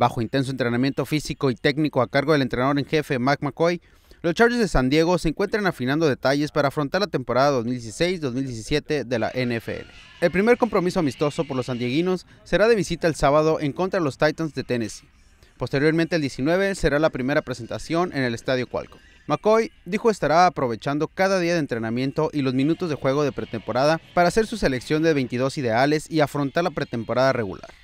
Bajo intenso entrenamiento físico y técnico a cargo del entrenador en jefe Mac McCoy, los Chargers de San Diego se encuentran afinando detalles para afrontar la temporada 2016-2017 de la NFL. El primer compromiso amistoso por los sandieguinos será de visita el sábado en contra de los Titans de Tennessee. Posteriormente, el 19 será la primera presentación en el Estadio Qualcomm. McCoy dijo estará aprovechando cada día de entrenamiento y los minutos de juego de pretemporada para hacer su selección de 22 ideales y afrontar la pretemporada regular.